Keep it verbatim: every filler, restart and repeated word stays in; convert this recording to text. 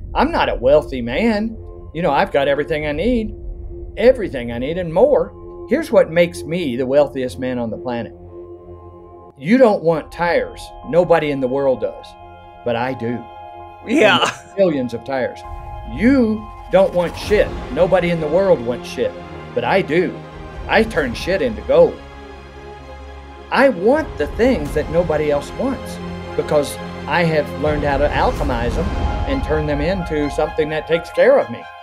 I'm not a wealthy man. You know, I've got everything I need, everything I need and more. Here's what makes me the wealthiest man on the planet. You don't want tires. Nobody in the world does, but I do. Yeah. Billions of tires. You don't want shit. Nobody in the world wants shit, but I do. I turn shit into gold. I want the things that nobody else wants because I have learned how to alchemize them and turn them into something that takes care of me.